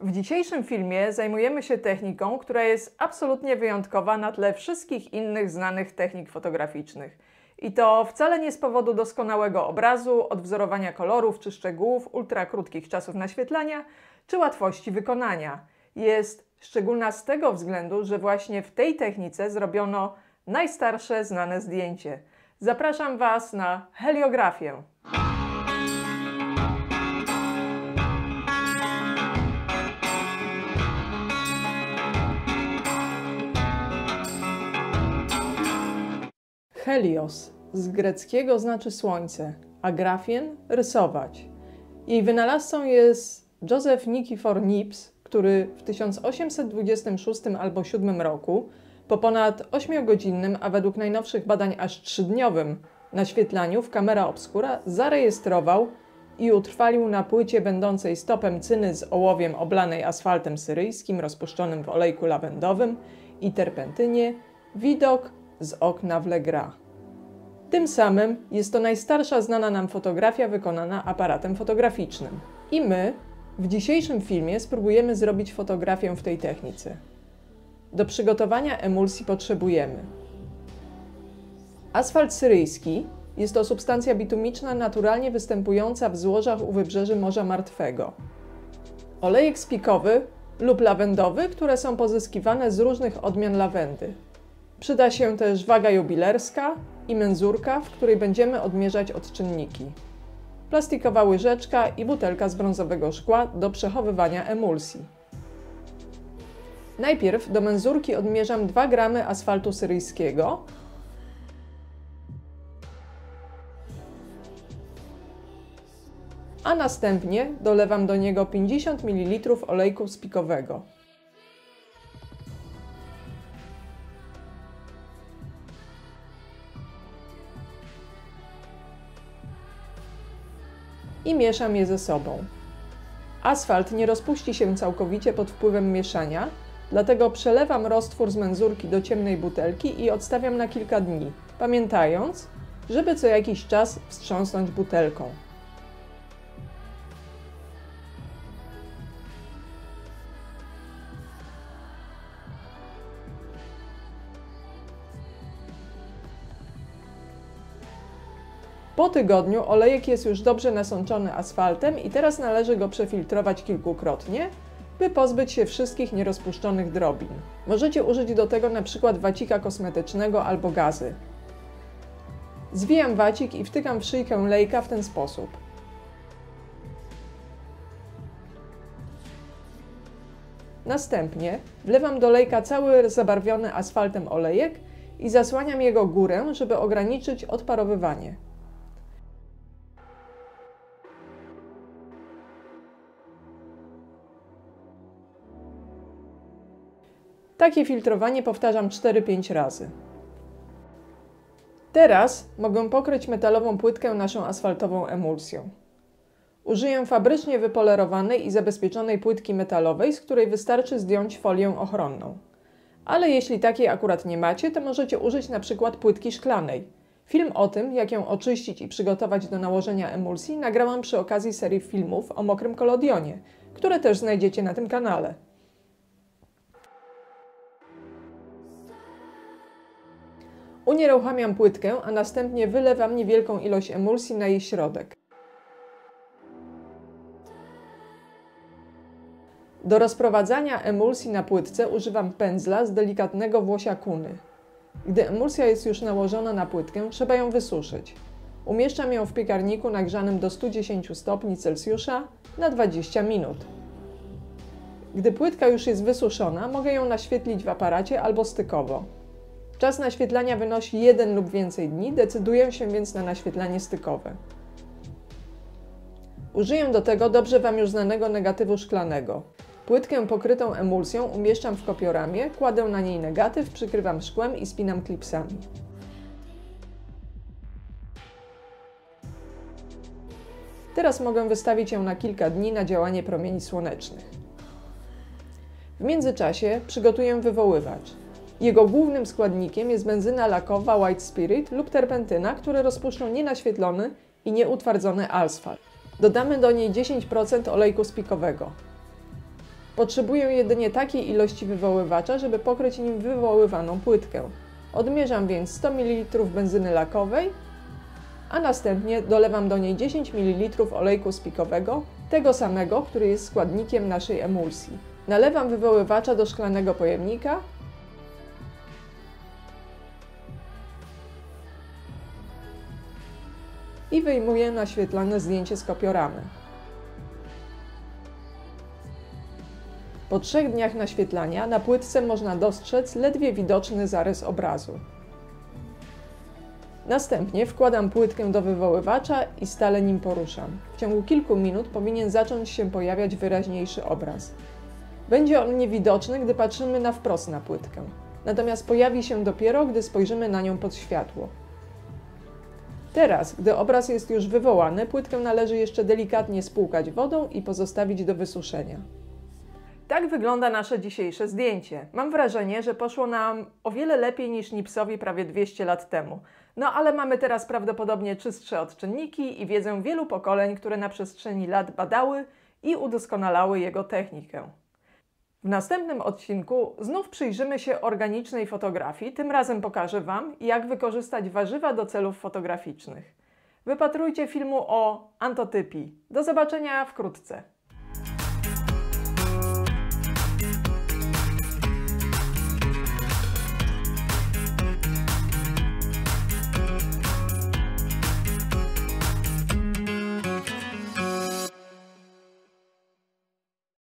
W dzisiejszym filmie zajmujemy się techniką, która jest absolutnie wyjątkowa na tle wszystkich innych znanych technik fotograficznych. I to wcale nie z powodu doskonałego obrazu, odwzorowania kolorów czy szczegółów, ultrakrótkich czasów naświetlania czy łatwości wykonania. Jest szczególna z tego względu, że właśnie w tej technice zrobiono najstarsze znane zdjęcie. Zapraszam Was na heliografię. Helios z greckiego znaczy słońce, a grafien rysować. Jej wynalazcą jest Joseph Nikifor Niepce, który w 1826 albo 7 roku po ponad 8-godzinnym, a według najnowszych badań aż 3-dniowym naświetlaniu w camera obscura zarejestrował i utrwalił na płycie będącej stopem cyny z ołowiem oblanej asfaltem syryjskim rozpuszczonym w olejku lawendowym i terpentynie widok z okna w Le Gras. Tym samym jest to najstarsza znana nam fotografia wykonana aparatem fotograficznym. I my w dzisiejszym filmie spróbujemy zrobić fotografię w tej technice. Do przygotowania emulsji potrzebujemy asfalt syryjski. Jest to substancja bitumiczna naturalnie występująca w złożach u wybrzeży Morza Martwego. Olejek spikowy lub lawendowy, które są pozyskiwane z różnych odmian lawendy. Przyda się też waga jubilerska i menzurka, w której będziemy odmierzać odczynniki. Plastikowa łyżeczka i butelka z brązowego szkła do przechowywania emulsji. Najpierw do menzurki odmierzam 2 gramy asfaltu syryjskiego, a następnie dolewam do niego 50 ml olejku spikowego. I mieszam je ze sobą. Asfalt nie rozpuści się całkowicie pod wpływem mieszania, dlatego przelewam roztwór z menzurki do ciemnej butelki i odstawiam na kilka dni, pamiętając, żeby co jakiś czas wstrząsnąć butelką. Po tygodniu olejek jest już dobrze nasączony asfaltem i teraz należy go przefiltrować kilkukrotnie, by pozbyć się wszystkich nierozpuszczonych drobin. Możecie użyć do tego np. wacika kosmetycznego albo gazy. Zwijam wacik i wtykam w szyjkę lejka w ten sposób. Następnie wlewam do lejka cały zabarwiony asfaltem olejek i zasłaniam jego górę, żeby ograniczyć odparowywanie. Takie filtrowanie powtarzam 4-5 razy. Teraz mogę pokryć metalową płytkę naszą asfaltową emulsją. Użyję fabrycznie wypolerowanej i zabezpieczonej płytki metalowej, z której wystarczy zdjąć folię ochronną. Ale jeśli takiej akurat nie macie, to możecie użyć np. płytki szklanej. Film o tym, jak ją oczyścić i przygotować do nałożenia emulsji, nagrałam przy okazji serii filmów o mokrym kolodionie, które też znajdziecie na tym kanale. Unieruchamiam płytkę, a następnie wylewam niewielką ilość emulsji na jej środek. Do rozprowadzania emulsji na płytce używam pędzla z delikatnego włosia kuny. Gdy emulsja jest już nałożona na płytkę, trzeba ją wysuszyć. Umieszczam ją w piekarniku nagrzanym do 110 stopni Celsjusza na 20 minut. Gdy płytka już jest wysuszona, mogę ją naświetlić w aparacie albo stykowo. Czas naświetlania wynosi 1 lub więcej dni, decyduję się więc na naświetlanie stykowe. Użyję do tego dobrze Wam już znanego negatywu szklanego. Płytkę pokrytą emulsją umieszczam w kopioramie, kładę na niej negatyw, przykrywam szkłem i spinam klipsami. Teraz mogę wystawić ją na kilka dni na działanie promieni słonecznych. W międzyczasie przygotuję wywoływacz. Jego głównym składnikiem jest benzyna lakowa White Spirit lub terpentyna, które rozpuszczą nienaświetlony i nieutwardzony asfalt. Dodamy do niej 10% olejku spikowego. Potrzebuję jedynie takiej ilości wywoływacza, żeby pokryć nim wywoływaną płytkę. Odmierzam więc 100 ml benzyny lakowej, a następnie dolewam do niej 10 ml olejku spikowego, tego samego, który jest składnikiem naszej emulsji. Nalewam wywoływacza do szklanego pojemnika i wyjmuję naświetlane zdjęcie z kopioramy. Po 3 dniach naświetlania na płytce można dostrzec ledwie widoczny zarys obrazu. Następnie wkładam płytkę do wywoływacza i stale nim poruszam. W ciągu kilku minut powinien zacząć się pojawiać wyraźniejszy obraz. Będzie on niewidoczny, gdy patrzymy na wprost na płytkę. Natomiast pojawi się dopiero, gdy spojrzymy na nią pod światło. Teraz, gdy obraz jest już wywołany, płytkę należy jeszcze delikatnie spłukać wodą i pozostawić do wysuszenia. Tak wygląda nasze dzisiejsze zdjęcie. Mam wrażenie, że poszło nam o wiele lepiej niż Nipsowi prawie 200 lat temu. No ale mamy teraz prawdopodobnie czystsze odczynniki i wiedzę wielu pokoleń, które na przestrzeni lat badały i udoskonalały jego technikę. W następnym odcinku znów przyjrzymy się organicznej fotografii. Tym razem pokażę Wam, jak wykorzystać warzywa do celów fotograficznych. Wypatrujcie filmu o antotypii. Do zobaczenia wkrótce.